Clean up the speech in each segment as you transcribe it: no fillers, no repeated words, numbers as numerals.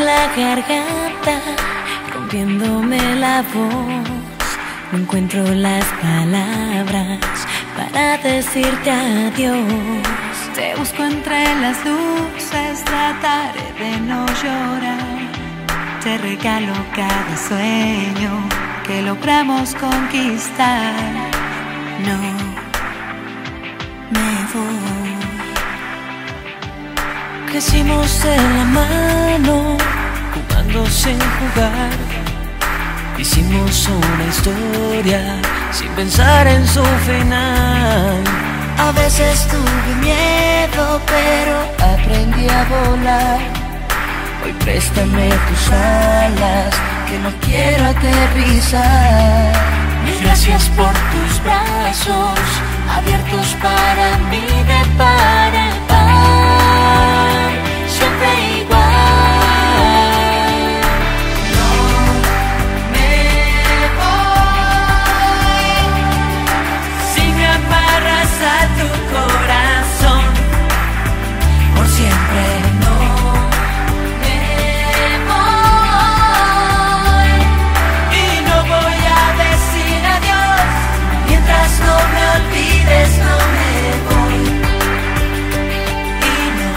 la garganta, rompiéndome la voz. No encuentro las palabras para decirte adiós. Te busco entre las luces, trataré de no llorar. Te regalo cada sueño que logramos conquistar. No me voy. Crecimos de la mano, jugando sin jugar. Hicimos una historia sin pensar en su final. A veces tuve miedo, pero aprendí a volar. Hoy préstame tus alas, que no quiero aterrizar. Mil gracias por tus brazos, abiertos para mí de par en par, siempre igual. No me voy. Si me amarras a tu corazón, por siempre. No me voy. Y no voy a decir adiós, mientras no me olvides, no me voy. Y no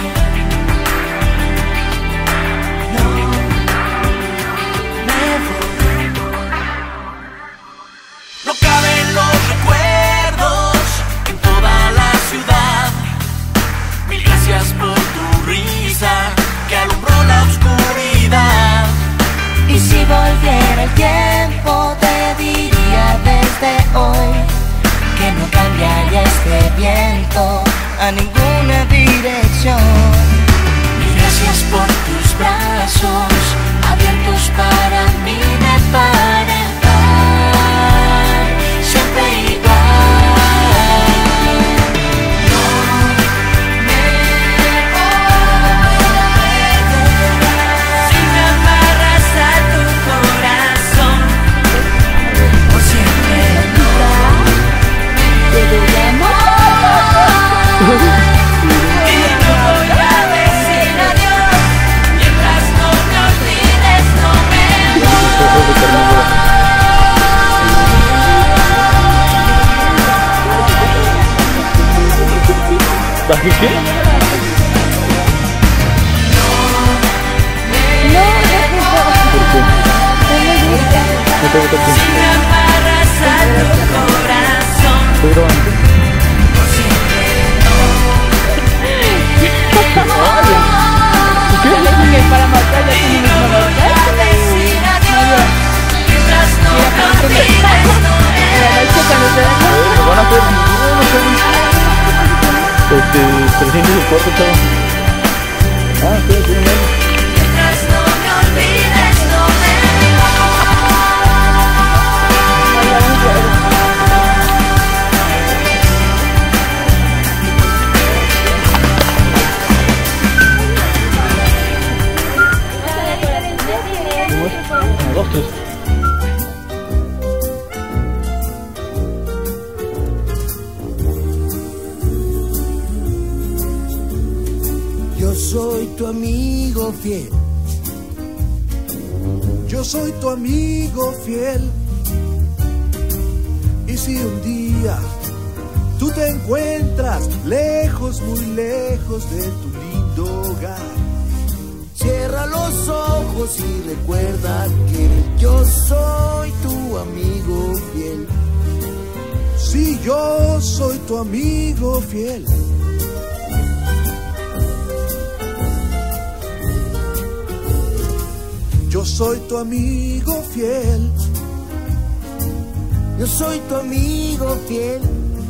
me voy. No caben los recuerdos en toda la ciudad. Mil gracias por tu risa que alumbró la oscuridad. Y si volviera el tiempo, te diría desde hoy que no cambiaría este viento a ninguna dirección. Mil gracias por tus brazos, abiertos para mí de par en par, siempre igual. No me voy. Si me amarras a tu corazón, por siempre. Te doy amor. Y no voy a decir adiós, mientras no me olvides, no me ¿Vas a qué? ¿No te gusta? Si me amarras a tu corazón, Estoy grabando. por siempre. Que para matar ya Y tiene no mismo voy a decir adiós, mientras no me olvides, no me la noche cuando se da Me van a hacer... No sé. 300 el cuarto, chavo. Ah, sí, sí, no. mientras no me olvides, no me Dos, tres. Yo soy tu amigo fiel. Yo soy tu amigo fiel. Y si un día tú te encuentras lejos, muy lejos de tu lindo hogar, cierra los ojos y recuerda que yo soy tu amigo fiel. Sí, yo soy tu amigo fiel. Yo soy tu amigo fiel. Yo soy tu amigo fiel.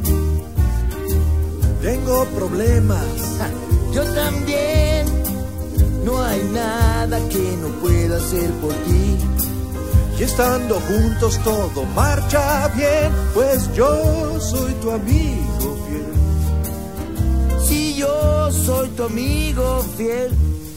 Tengo problemas. Yo también. No hay nada que no pueda hacer por ti. Y estando juntos todo marcha bien, pues yo soy tu amigo fiel. Si yo soy tu amigo fiel.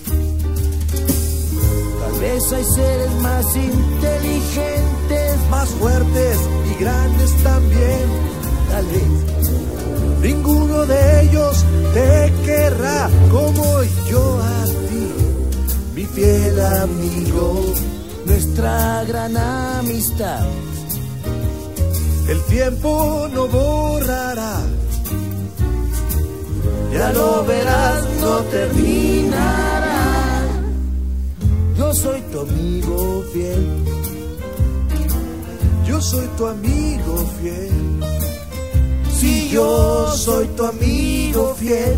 Tal vez hay seres más inteligentes, Más fuertes y grandes también. tal vez. Ninguno de ellos te querrá como yo a ti, mi fiel amigo. conmigo nuestra gran amistad. El tiempo no borrará, ya lo verás, no terminará. Yo soy tu amigo fiel, yo soy tu amigo fiel. Si yo soy tu amigo fiel.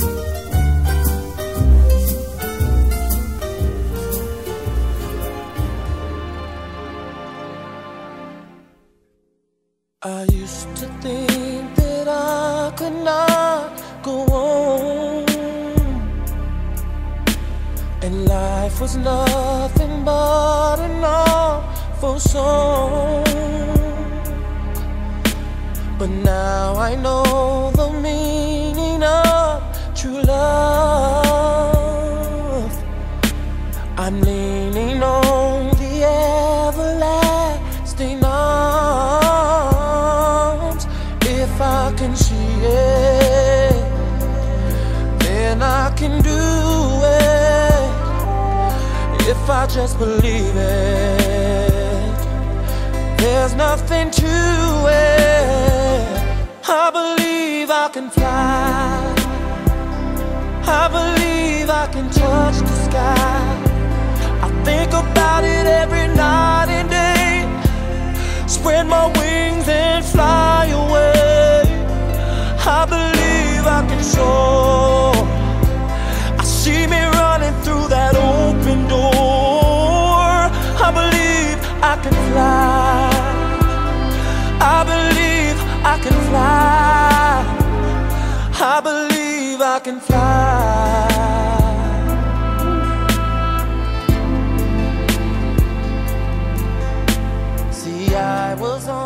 I used to think that I could not go on, and life was nothing but an awful song. But now I know the meaning of true love. I'm leaning on the everlasting arms. If I can see it, then I can do it. If I just believe it, there's nothing to it. I believe I can fly, I believe I can touch the sky. I think about it every night and day, spread my wings and fly away. I believe I can soar, I see me running through that open door. I believe I can fly, I believe I can fly, I believe I can fly. See, I was on